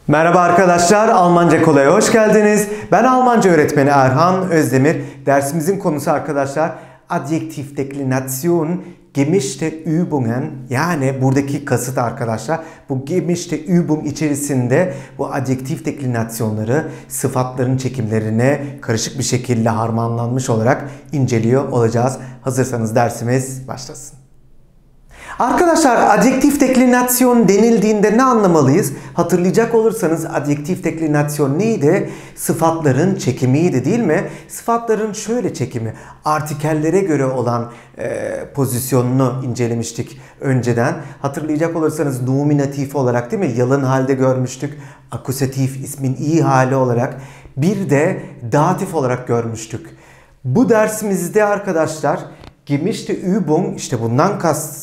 Merhaba arkadaşlar, Almanca Kolay'a hoş geldiniz. Ben Almanca öğretmeni Erhan Özdemir. Dersimizin konusu arkadaşlar Adjektivdeklination, gemischte Übungen. Yani buradaki kasıt arkadaşlar bu gemischte Übung içerisinde bu adjektivdeklinasyonları sıfatların çekimlerine karışık bir şekilde harmanlanmış olarak inceliyor olacağız. Hazırsanız dersimiz başlasın. Arkadaşlar adjektivdeklinasyon denildiğinde ne anlamalıyız? Hatırlayacak olursanız adjektivdeklinasyon neydi? Sıfatların çekimiydi değil mi? Sıfatların şöyle çekimi, artikellere göre olan pozisyonunu incelemiştik önceden. Hatırlayacak olursanız nominatif olarak değil mi? Yalın halde görmüştük. Akusatif ismin iyi hali olarak. Bir de datif olarak görmüştük. Bu dersimizde arkadaşlar gemischte Übung, işte bundan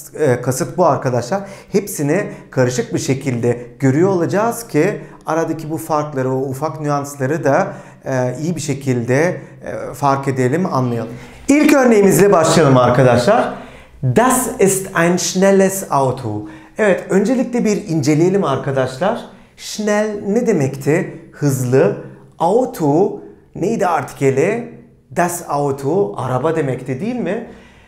kasıt bu arkadaşlar. Hepsini karışık bir şekilde görüyor olacağız ki aradaki bu farkları, o ufak nüansları da iyi bir şekilde fark edelim, anlayalım. İlk örneğimizle başlayalım arkadaşlar. Das ist ein schnelles Auto. Evet, öncelikle bir inceleyelim arkadaşlar. Schnell ne demekti? Hızlı. Auto neydi artikeli? Das Auto araba demekti değil mi?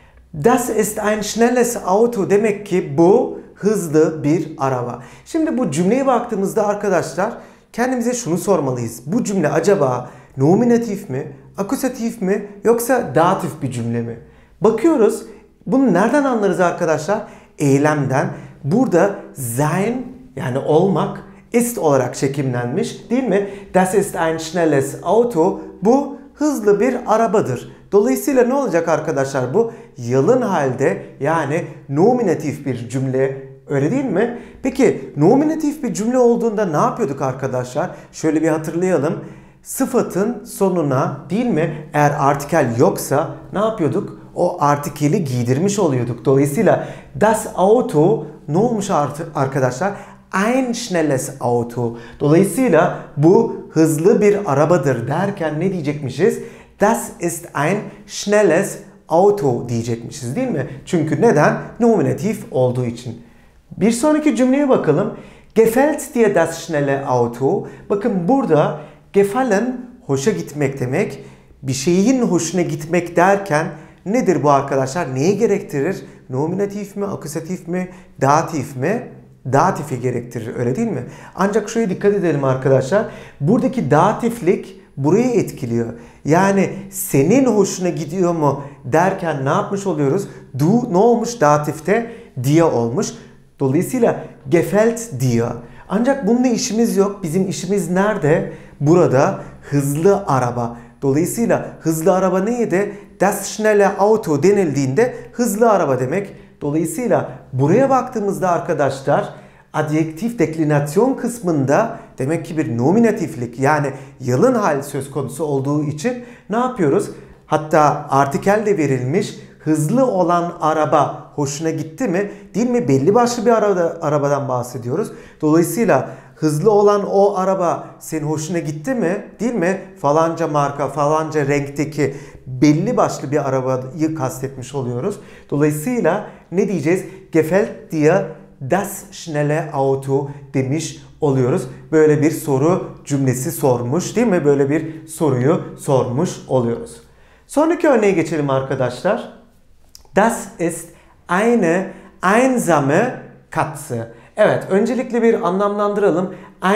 Das ist ein schnelles Auto demek ki bu hızlı bir araba. Şimdi bu cümleye baktığımızda arkadaşlar kendimize şunu sormalıyız. Bu cümle acaba nominatif mi, akusatif mi yoksa datif bir cümle mi? Bakıyoruz. Bunu nereden anlarız arkadaşlar? Eylemden. Burada sein yani olmak ist olarak çekimlenmiş değil mi? Das ist ein schnelles Auto. Bu hızlı bir arabadır. Dolayısıyla ne olacak arkadaşlar bu? Yalın halde yani nominatif bir cümle, öyle değil mi? Peki nominatif bir cümle olduğunda ne yapıyorduk arkadaşlar? Şöyle bir hatırlayalım. Sıfatın sonuna değil mi? Eğer artikel yoksa ne yapıyorduk? O artikeli giydirmiş oluyorduk. Dolayısıyla das Auto ne olmuş arkadaşlar? Ein schnelles Auto. Dolayısıyla bu hızlı bir arabadır derken ne diyecekmişiz? Das ist ein schnelles Auto diyecekmişiz değil mi? Çünkü neden? Nominatif olduğu için. Bir sonraki cümleye bakalım. Gefällt dir das schnelle Auto? Bakın burada gefallen hoşa gitmek demek. Bir şeyin hoşuna gitmek derken nedir bu arkadaşlar? Neyi gerektirir? Nominatif mi, akusatif mi, datif mi? Datifi gerektirir, öyle değil mi? Ancak şuraya dikkat edelim arkadaşlar. Buradaki datiflik burayı etkiliyor. Yani senin hoşuna gidiyor mu derken ne yapmış oluyoruz? Du ne olmuş datifte? Dir olmuş. Dolayısıyla gefällt dir. Ancak bununla işimiz yok. Bizim işimiz nerede? Burada hızlı araba. Dolayısıyla hızlı araba neydi? Das schnelle Auto denildiğinde hızlı araba demek. Dolayısıyla buraya baktığımızda arkadaşlar adjektivdeklinasyon kısmında demek ki bir nominatiflik yani yalın hal söz konusu olduğu için ne yapıyoruz? Hatta artikel de verilmiş. Hızlı olan araba hoşuna gitti mi? Değil mi? Belli başlı bir arabadan bahsediyoruz. Dolayısıyla hızlı olan o araba senin hoşuna gitti mi? Değil mi? Falanca marka, falanca renkteki belli başlı bir arabayı kastetmiş oluyoruz. Dolayısıyla ne diyeceğiz? Gefällt dir das schnelle Auto demiş oluyoruz. Böyle bir soru cümlesi sormuş değil mi? Böyle bir soruyu sormuş oluyoruz. Sonraki örneğe geçelim arkadaşlar. Das ist eine einsame Katze. Evet, öncelikle bir anlamlandıralım.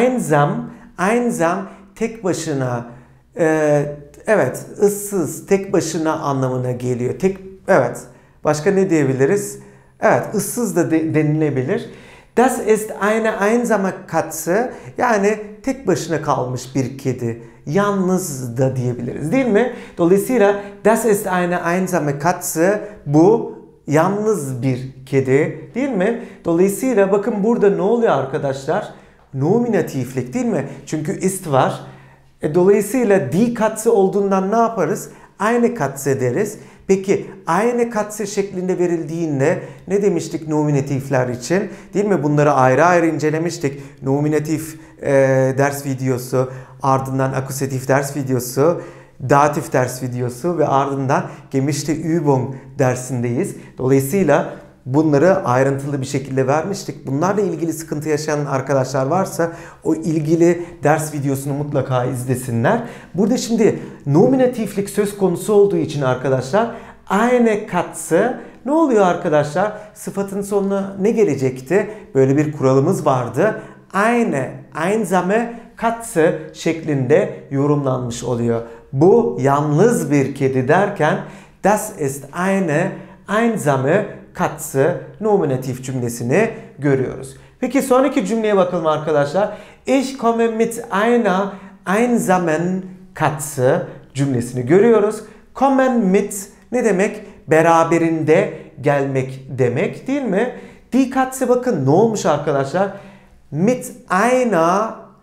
Einsam tek başına, evet, ıssız, tek başına anlamına geliyor. Evet, başka ne diyebiliriz? Evet, ıssız da denilebilir. Das ist eine einsame Katze, yani tek başına kalmış bir kedi. Yalnız da diyebiliriz değil mi? Dolayısıyla das ist eine einsame Katze, bu yalnız bir kedi değil mi? Dolayısıyla bakın burada ne oluyor arkadaşlar? Nominatiflik değil mi? Çünkü ist var. Dolayısıyla die Katze olduğundan ne yaparız? Eine Katze deriz. Peki eine Katze şeklinde verildiğinde ne demiştik nominatifler için? Değil mi? Bunları ayrı ayrı incelemiştik. Nominatif ders videosu, ardından akusatif ders videosu, datif ders videosu ve ardından gemischte Übung dersindeyiz. Dolayısıyla bunları ayrıntılı bir şekilde vermiştik. Bunlarla ilgili sıkıntı yaşayan arkadaşlar varsa o ilgili ders videosunu mutlaka izlesinler. Burada şimdi nominatiflik söz konusu olduğu için arkadaşlar eine Katze ne oluyor arkadaşlar? Sıfatın sonuna ne gelecekti? Böyle bir kuralımız vardı. Eine, einsame Katze şeklinde yorumlanmış oluyor. Bu yalnız bir kedi derken das ist eine einsame Katze nominatif cümlesini görüyoruz. Peki sonraki cümleye bakalım arkadaşlar. Ich komme mit einer einsamen Katze cümlesini görüyoruz. Kommen mit ne demek? Beraberinde gelmek demek değil mi? Die Katze bakın ne olmuş arkadaşlar? Mit einer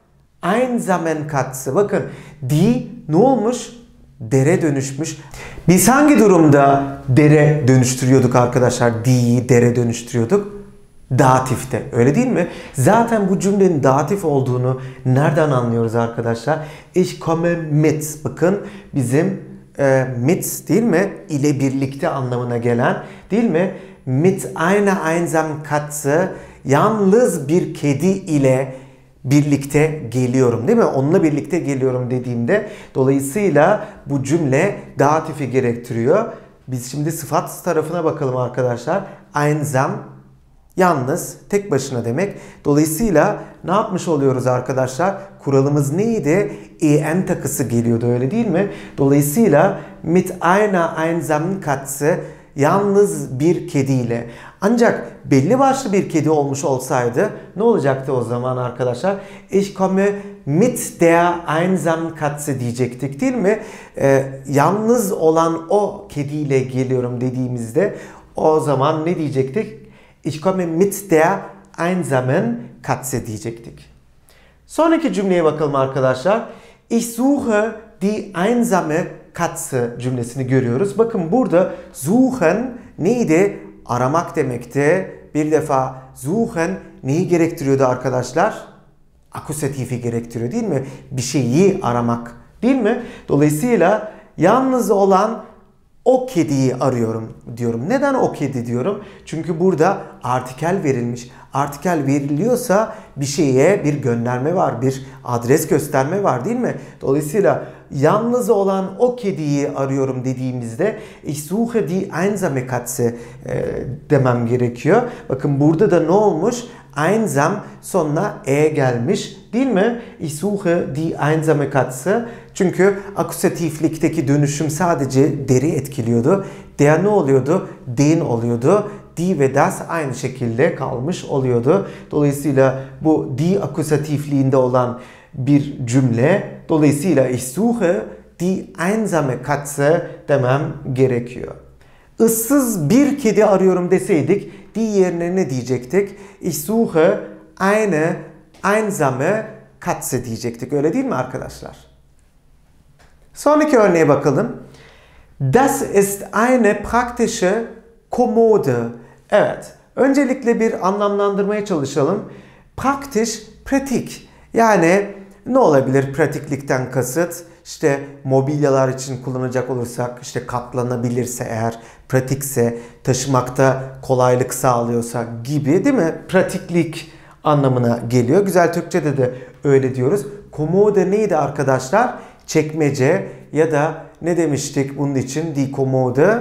einsamen Katze. Bakın die ne olmuş? Dere dönüşmüş. Biz hangi durumda dere dönüştürüyorduk arkadaşlar? Die'yi dere dönüştürüyorduk. Datifte. Öyle değil mi? Zaten bu cümlenin datif olduğunu nereden anlıyoruz arkadaşlar? Ich komme mit. Bakın bizim mit değil mi? İle birlikte anlamına gelen değil mi? Mit einer einsamen Katze yalnız bir kedi ile birlikte geliyorum değil mi? Onunla birlikte geliyorum dediğimde dolayısıyla bu cümle datifi gerektiriyor. Biz şimdi sıfat tarafına bakalım arkadaşlar. Einsam yalnız, tek başına demek. Dolayısıyla ne yapmış oluyoruz arkadaşlar? Kuralımız neydi? En takısı geliyordu öyle değil mi? Dolayısıyla mit einer einsamen Katze yalnız bir kediyle. Ancak belli başlı bir kedi olmuş olsaydı ne olacaktı o zaman arkadaşlar? Ich komme mit der einsamen Katze diyecektik değil mi? Yalnız olan o kediyle geliyorum dediğimizde o zaman ne diyecektik? Ich komme mit der einsamen Katze diyecektik. Sonraki cümleye bakalım arkadaşlar. Ich suche die einsame Katze cümlesini görüyoruz. Bakın burada suchen neydi? Aramak demekti. Bir defa suchen neyi gerektiriyordu arkadaşlar? Akuzatifi gerektiriyor değil mi? Bir şeyi aramak değil mi? Dolayısıyla yalnız olan o kediyi arıyorum diyorum. Neden o kedi diyorum? Çünkü burada artikel verilmiş. Artikel veriliyorsa bir şeye bir gönderme var, bir adres gösterme var değil mi? Dolayısıyla yalnız olan o kediyi arıyorum dediğimizde ich suche die einsame Katze demem gerekiyor. Bakın burada da ne olmuş? Einsam sonuna gelmiş değil mi? Ich suche die einsame Katze. Çünkü akusatiflikteki dönüşüm sadece deri etkiliyordu. Der ne oluyordu? Den oluyordu. Die ve das aynı şekilde kalmış oluyordu. Dolayısıyla bu die akusatifliğinde olan bir cümle. Dolayısıyla ich suche die einsame Katze demem gerekiyor. Issız bir kedi arıyorum deseydik die yerine ne diyecektik? Ich suche eine einsame Katze diyecektik. Öyle değil mi arkadaşlar? Sonraki örneğe bakalım. Das ist eine praktische Kommode. Evet. Öncelikle bir anlamlandırmaya çalışalım. Praktisch, pratik. Yani ne olabilir pratiklikten kasıt? İşte mobilyalar için kullanacak olursak, işte katlanabilirse eğer, pratikse, taşımakta kolaylık sağlıyorsa gibi değil mi? Pratiklik anlamına geliyor. Güzel Türkçe'de de öyle diyoruz. Kommode neydi arkadaşlar? Çekmece ya da ne demiştik bunun için? Die Kommode.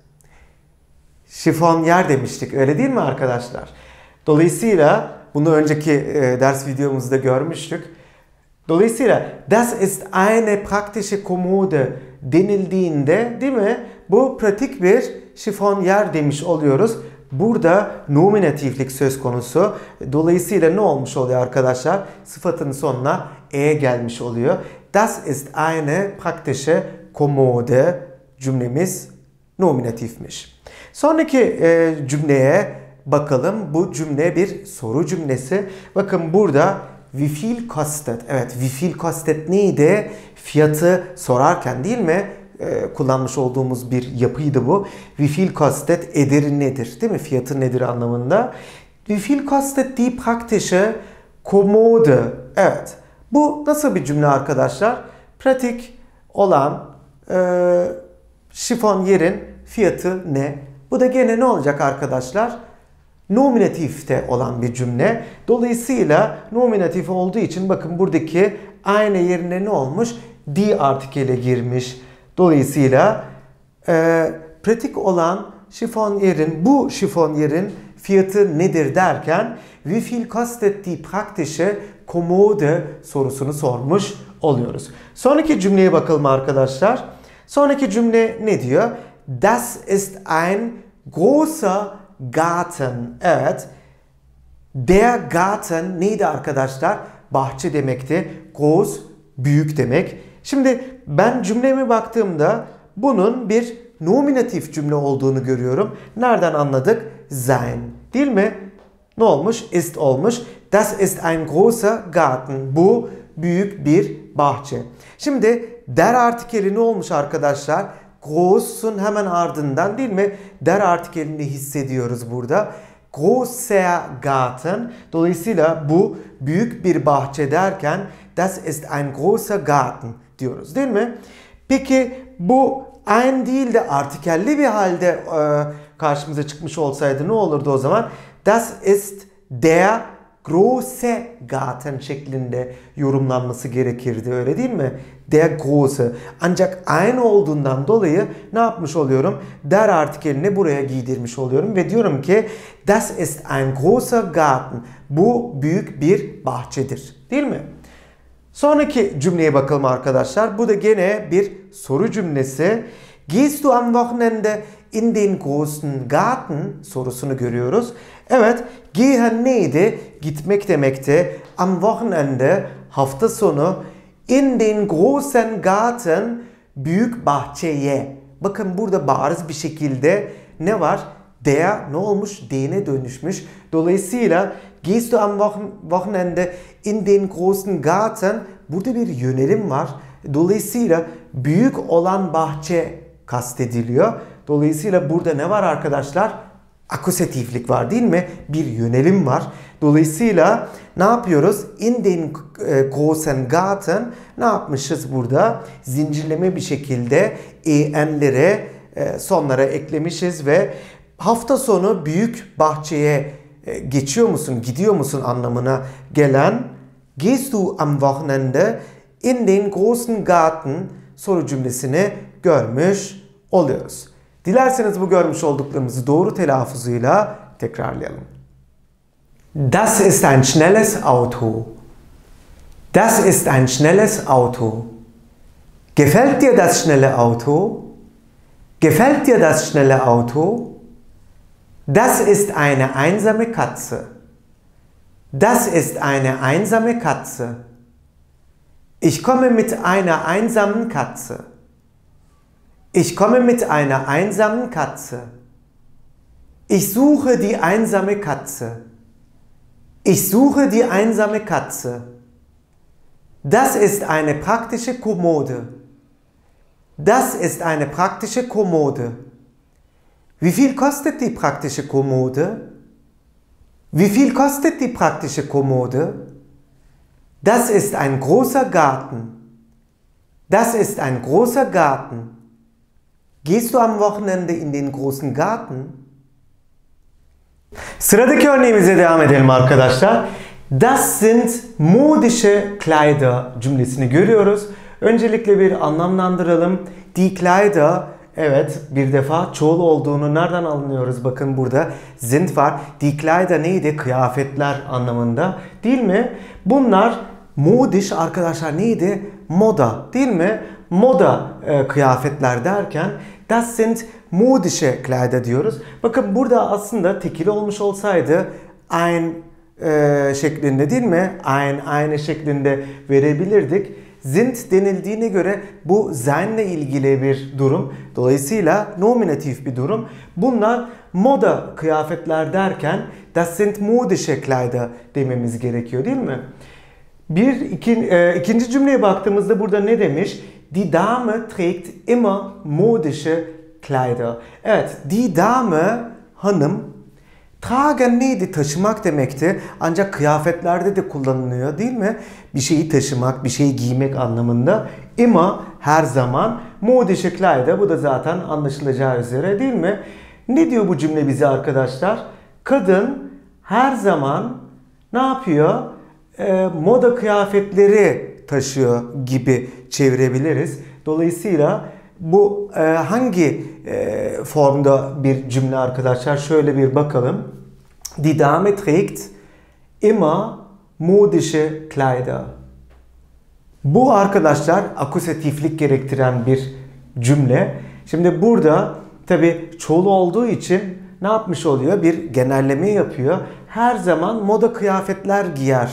Şifonyer demiştik. Öyle değil mi arkadaşlar? Dolayısıyla bunu önceki ders videomuzda görmüştük. Dolayısıyla das ist eine praktische Kommode denildiğinde değil mi? Bu pratik bir şifonyer demiş oluyoruz. Burada nominatiflik söz konusu. Dolayısıyla ne olmuş oluyor arkadaşlar? Sıfatın sonuna gelmiş oluyor. Das ist eine praktische Kommode cümlemiz nominatifmiş. Sonraki cümleye bakalım. Bu cümle bir soru cümlesi. Bakın burada wie viel kostet? Evet, wie viel kostet neydi? Fiyatı sorarken değil mi? Kullanmış olduğumuz bir yapıydı bu. Wie viel kostet ederi nedir? Değil mi? Fiyatı nedir anlamında. Wie viel kostet die praktische Kommode? Evet. Bu nasıl bir cümle arkadaşlar? Pratik olan şifonyerin fiyatı ne? Bu da gene ne olacak arkadaşlar? nominatifte olan bir cümle. Dolayısıyla nominatif olduğu için bakın buradaki aynı yerine ne olmuş? Die artikeli girmiş. Dolayısıyla pratik olan bu şifonyerin fiyatı nedir derken wie viel kostet die praktische Kommode sorusunu sormuş oluyoruz. Sonraki cümleye bakalım arkadaşlar. Sonraki cümle ne diyor? Das ist ein großer Garten. Evet. Der Garten neydi arkadaşlar? Bahçe demekti. Groß, büyük demek. Şimdi ben cümleme baktığımda bunun bir nominatif cümle olduğunu görüyorum. Nereden anladık? Sein. Değil mi? Ne olmuş? Ist olmuş. Das ist ein großer Garten. Bu büyük bir bahçe. Şimdi der artikeli ne olmuş arkadaşlar? Groß'un hemen ardından değil mi? Der artikelini hissediyoruz burada. Großer Garten. Dolayısıyla bu büyük bir bahçe derken das ist ein großer Garten diyoruz değil mi? Peki bu ein değil de artikelli bir halde karşımıza çıkmış olsaydı ne olurdu o zaman? Das ist der große Garten şeklinde yorumlanması gerekirdi, öyle değil mi? Der große. Ancak ein olduğundan dolayı ne yapmış oluyorum? Der artikelini buraya giydirmiş oluyorum ve diyorum ki das ist ein großer Garten. Bu büyük bir bahçedir. Değil mi? Sonraki cümleye bakalım arkadaşlar. Bu da gene bir soru cümlesi. Gehst du am Wochenende in den großen Garten sorusunu görüyoruz. Evet, gehen neydi? Gitmek demekti. Am Wochenende hafta sonu in den großen Garten büyük bahçeye. Bakın burada bariz bir şekilde ne var? Der ne olmuş? D'ne dönüşmüş. Dolayısıyla gehst du am Wochenende in den großen Garten, burada bir yönelim var. Dolayısıyla büyük olan bahçe kastediliyor. Dolayısıyla burada ne var arkadaşlar? Akusatiflik var değil mi? Bir yönelim var. Dolayısıyla ne yapıyoruz? In den großen Garten ne yapmışız burada? Zincirleme bir şekilde en'lere sonlara eklemişiz ve hafta sonu büyük bahçeye geçiyor musun, gidiyor musun anlamına gelen Gehst du am Wochenende in den großen Garten soru cümlesini görmüş oluyoruz. Dilerseniz bu görmüş olduklarımızı doğru telaffuzuyla tekrarlayalım. Das ist ein schnelles Auto. Das ist ein schnelles Auto. Gefällt dir das schnelle Auto? Gefällt dir das schnelle Auto? Das ist eine einsame Katze. Das ist eine einsame Katze. Ich komme mit einer einsamen Katze. Ich komme mit einer einsamen Katze. Ich suche die einsame Katze. Ich suche die einsame Katze. Das ist eine praktische Kommode. Das ist eine praktische Kommode. Wie viel kostet die praktische Kommode? Wie viel kostet die praktische Kommode? Das ist ein großer Garten. Das ist ein großer Garten. Gehst du am Wochenende in den großen Garten? Sıradaki örneğimize devam edelim arkadaşlar. Das sind modische Kleider cümlesini görüyoruz. Öncelikle bir anlamlandıralım. Die Kleider, evet, bir defa çoğul olduğunu nereden anlıyoruz? Bakın burada sind var. Die Kleider neydi? Kıyafetler anlamında. Değil mi? Bunlar modisch arkadaşlar neydi? Moda. Değil mi? Moda kıyafetler derken das sind modische Kleider diyoruz. Bakın burada aslında tekili olmuş olsaydı ein şeklinde değil mi? Eine şeklinde verebilirdik. Sind denildiğine göre bu seine ilgili bir durum. Dolayısıyla nominatif bir durum. Bunlar moda kıyafetler derken das sind modische Kleider dememiz gerekiyor değil mi? İkinci cümleye baktığımızda burada ne demiş? Die Dame trägt immer modische Kleider. Evet, die Dame hanım, tragen neydi? Taşımak demekti. Ancak kıyafetlerde de kullanılıyor değil mi? Bir şeyi taşımak, bir şeyi giymek anlamında. Immer her zaman. Modische Kleider, bu da zaten anlaşılacağı üzere değil mi? Ne diyor bu cümle bize arkadaşlar? Kadın her zaman ne yapıyor? Moda kıyafetleri taşıyor gibi çevirebiliriz. Dolayısıyla bu hangi formda bir cümle arkadaşlar? Şöyle bir bakalım. Die Dame trägt immer modische Kleider. Bu arkadaşlar akusatiflik gerektiren bir cümle. Şimdi burada tabi çoğul olduğu için ne yapmış oluyor? Bir genelleme yapıyor. Her zaman moda kıyafetler giyer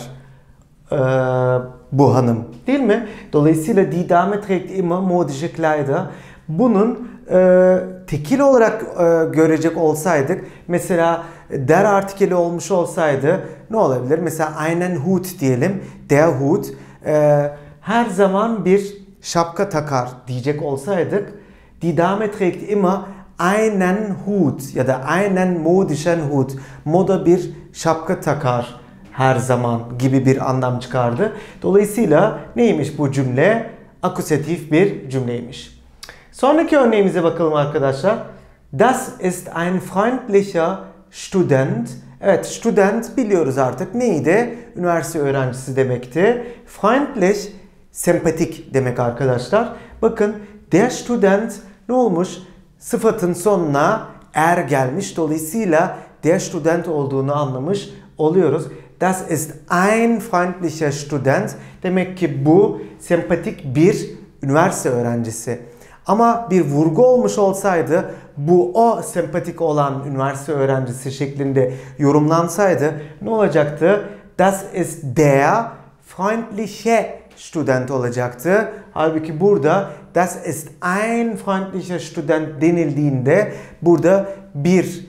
bu hanım, değil mi? Dolayısıyla die Dame trägt immer modische Kleider. Bunun tekil olarak görecek olsaydık, mesela der artikeli olmuş olsaydı ne olabilir? Mesela einen Hut diyelim. Der Hut her zaman bir şapka takar diyecek olsaydık, die Dame trägt immer einen Hut ya da einen modischen Hut. Moda bir şapka takar her zaman gibi bir anlam çıkardı. Dolayısıyla neymiş bu cümle? Akusatif bir cümleymiş. Sonraki örneğimize bakalım arkadaşlar. Das ist ein freundlicher Student. Evet, student biliyoruz artık neydi? Üniversite öğrencisi demekti. Freundlich, sempatik demek arkadaşlar. Bakın, der Student ne olmuş? Sıfatın sonuna er gelmiş. Dolayısıyla der Student olduğunu anlamış oluyoruz. Das ist ein freundlicher Student. Demek ki bu sempatik bir üniversite öğrencisi. Ama bir vurgu olmuş olsaydı, bu o sempatik olan üniversite öğrencisi şeklinde yorumlansaydı ne olacaktı? Das ist der freundliche Student olacaktı. Halbuki burada das ist ein freundlicher Student denildiğinde burada bir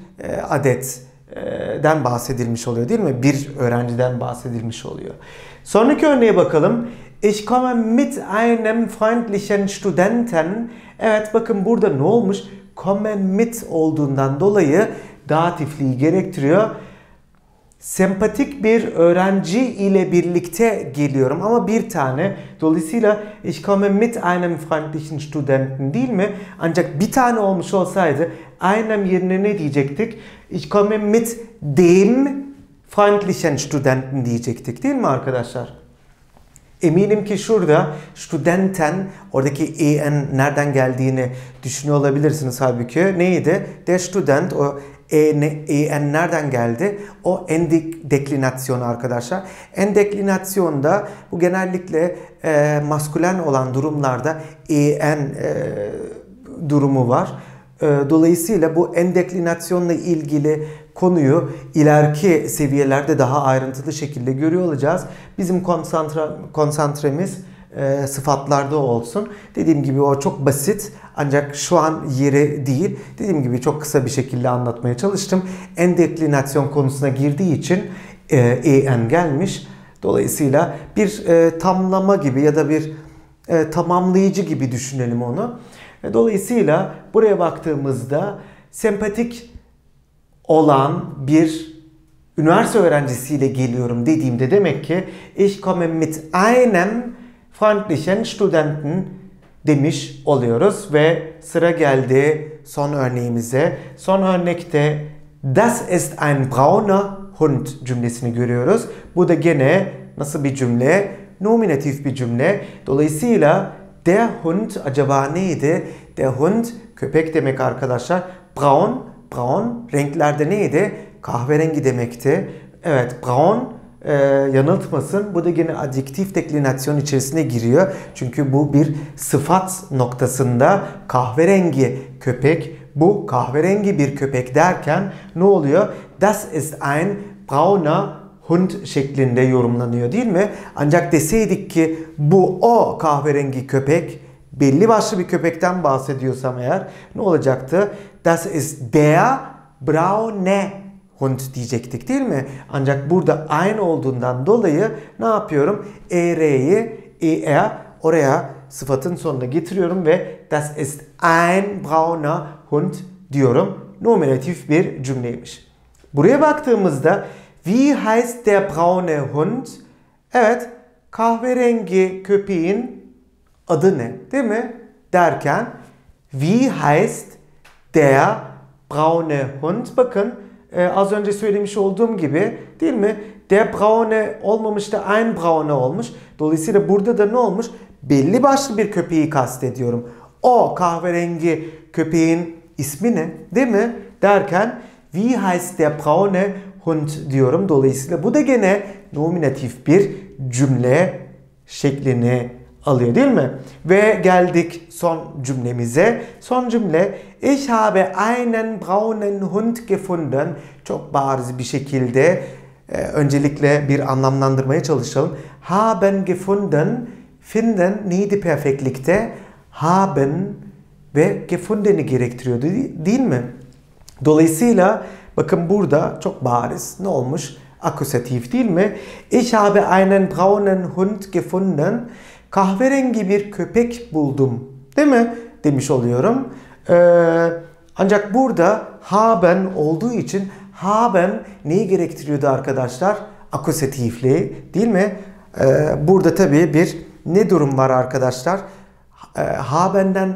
adetten bahsedilmiş oluyor, değil mi? Bir öğrenciden bahsedilmiş oluyor. Sonraki örneğe bakalım. Ich komme mit einem freundlichen Studenten. Evet, bakın burada ne olmuş? Komme mit olduğundan dolayı datifliği gerektiriyor. Sempatik bir öğrenci ile birlikte geliyorum ama bir tane. Dolayısıyla ich komme mit einem freundlichen Studenten değil mi? Ancak bir tane olmuş olsaydı einem yerine ne diyecektik? Ich komme mit dem freundlichen Studenten diyecektik, değil mi arkadaşlar? Eminim ki şurada Studenten, oradaki en nereden geldiğini düşünüyor olabilirsiniz halbuki. Neydi? Der Student, o en nereden geldi? O en deklinasyonu arkadaşlar. En deklinasyonda bu genellikle maskülen olan durumlarda en durumu var. Dolayısıyla bu en deklinasyonla ilgili konuyu ileriki seviyelerde daha ayrıntılı şekilde görüyor olacağız. Bizim konsantremiz sıfatlarda olsun. Dediğim gibi o çok basit ancak şu an yeri değil. Dediğim gibi çok kısa bir şekilde anlatmaya çalıştım. En deklinasyon konusuna girdiği için en gelmiş. Dolayısıyla bir tamlama gibi ya da bir tamamlayıcı gibi düşünelim onu. Dolayısıyla buraya baktığımızda sempatik olan bir üniversite öğrencisiyle geliyorum dediğimde demek ki ich komme mit einem freundlichen Studenten demiş oluyoruz ve sıra geldi son örneğimize. Son örnekte das ist ein brauner Hund cümlesini görüyoruz. Bu da gene nasıl bir cümle? Nominatif bir cümle. Dolayısıyla der Hund acaba neydi? Der Hund köpek demek arkadaşlar. Braun, braun renklerde neydi? Kahverengi demekti. Evet, braun yanıltmasın. Bu da yine adjektif deklinasyon içerisine giriyor. Çünkü bu bir sıfat noktasında kahverengi köpek. Bu kahverengi bir köpek derken ne oluyor? Das ist ein brauner Hund şeklinde yorumlanıyor, değil mi? Ancak deseydik ki bu o kahverengi köpek, belli başlı bir köpekten bahsediyorsam eğer ne olacaktı? Das ist der braune Hund diyecektik, değil mi? Ancak burada aynı olduğundan dolayı ne yapıyorum? Er'yi oraya sıfatın sonuna getiriyorum ve das ist ein brauner Hund diyorum. Nominatif bir cümleymiş. Buraya baktığımızda wie heißt der braune Hund? Evet, kahverengi köpeğin adı ne? Değil mi? Derken wie heißt der braune Hund? Bakın az önce söylemiş olduğum gibi, değil mi? Der braune olmamış da ein braune olmuş. Dolayısıyla burada da ne olmuş? Belli başlı bir köpeği kastediyorum. O kahverengi köpeğin ismi ne? Değil mi? Derken wie heißt der braune Hund diyorum. Dolayısıyla bu da gene nominatif bir cümle şeklini alıyor, değil mi? Ve geldik son cümlemize. Son cümle, ich habe einen braunen Hund gefunden. Çok bariz bir şekilde öncelikle bir anlamlandırmaya çalışalım. Haben gefunden, finden neydi perfektlikte? Haben ve gefundeni gerektiriyordu, değil mi? Dolayısıyla bakın burada çok bariz ne olmuş? Akusatif, değil mi? Ich habe einen braunen Hund gefunden. Kahverengi bir köpek buldum, değil mi? Demiş oluyorum. Ancak burada haben olduğu için haben neyi gerektiriyordu arkadaşlar? Akusatifli, değil mi? Burada tabii bir ne durum var arkadaşlar? Haben'den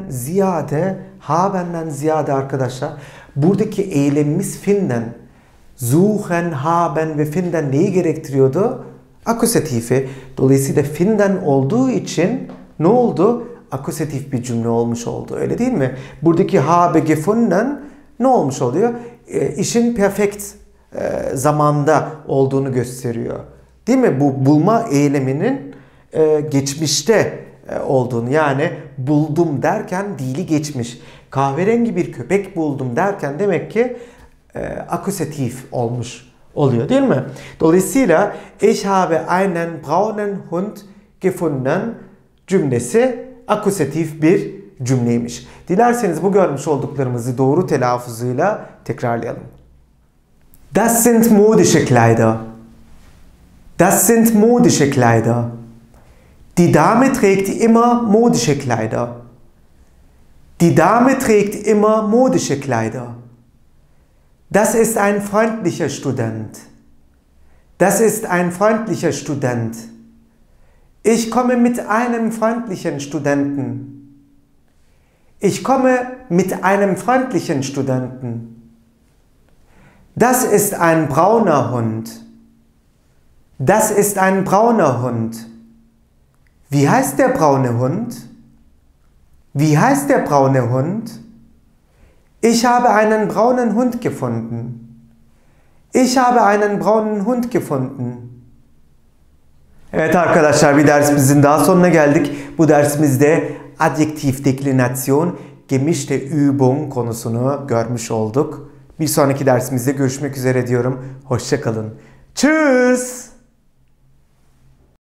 ziyade arkadaşlar buradaki eylemimiz finden. Suchen, haben ve finden neyi gerektiriyordu? Akusatifi. Dolayısıyla finden olduğu için ne oldu? Akusatif bir cümle olmuş oldu. Öyle değil mi? Buradaki habe gefunden ne olmuş oluyor? İşin perfekt zamanda olduğunu gösteriyor. Değil mi? Bu bulma eyleminin geçmişte olduğunu, yani buldum derken dili geçmiş. Kahverengi bir köpek buldum derken demek ki akusatif olmuş oluyor, değil mi? Dolayısıyla ich habe einen braunen Hund gefunden cümlesi akusatif bir cümleymiş. Dilerseniz bu görmüş olduklarımızı doğru telaffuzuyla tekrarlayalım. Das sind modische Kleider. Das sind modische Kleider. Die Dame trägt immer modische Kleider. Die Dame trägt immer modische Kleider. Das ist ein freundlicher Student. Das ist ein freundlicher Student. Ich komme mit einem freundlichen Studenten. Ich komme mit einem freundlichen Studenten. Das ist ein brauner Hund. Das ist ein brauner Hund. Wie heißt der braune Hund? Wie heißt der braune Hund? Ich habe einen braunen Hund gefunden. Ich habe einen braunen Hund gefunden. Evet arkadaşlar, bir dersimizin daha sonuna geldik. Bu dersimizde adjektif deklinasyon, gemischte Übung konusunu görmüş olduk. Bir sonraki dersimizde görüşmek üzere diyorum. Hoşça kalın. Tschüss.